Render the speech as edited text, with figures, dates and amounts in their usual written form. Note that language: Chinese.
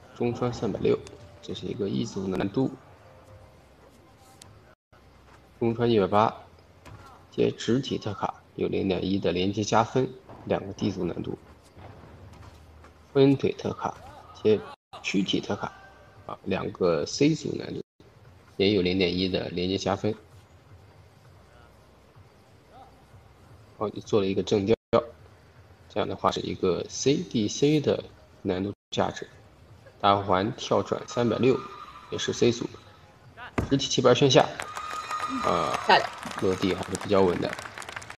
中川360，这是一个1组难度。中川180，接直体特卡有0.1的连接加分，2个 D 组难度。分腿特卡接躯体特卡2个 C 组难度，也有0.1的连接加分。你做了一个正吊，这样的话是一个 CDC 的难度价值。大环跳转360，也是 C 组。直体气盘旋下，落地还是比较稳的。